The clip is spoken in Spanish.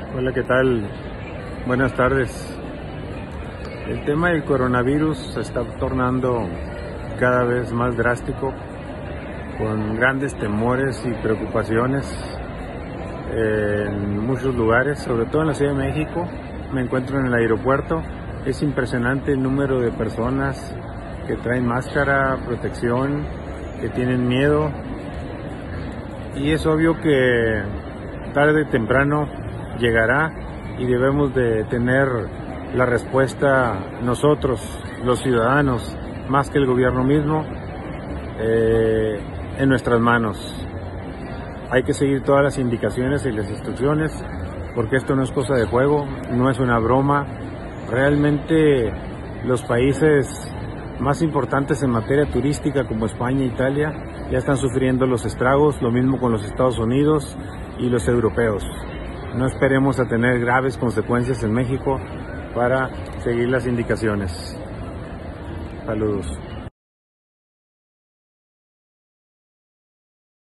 Hola, ¿qué tal? Buenas tardes. El tema del coronavirus se está tornando cada vez más drástico, con grandes temores y preocupaciones en muchos lugares, sobre todo en la Ciudad de México. Me encuentro en el aeropuerto. Es impresionante el número de personas que traen máscara, protección, que tienen miedo. Y es obvio que tarde o temprano llegará y debemos de tener la respuesta nosotros, los ciudadanos, más que el gobierno mismo, en nuestras manos. Hay que seguir todas las indicaciones y las instrucciones, porque esto no es cosa de juego, no es una broma. Realmente los países más importantes en materia turística como España e Italia ya están sufriendo los estragos, lo mismo con los Estados Unidos y los europeos. No esperemos a tener graves consecuencias en México para seguir las indicaciones. Saludos.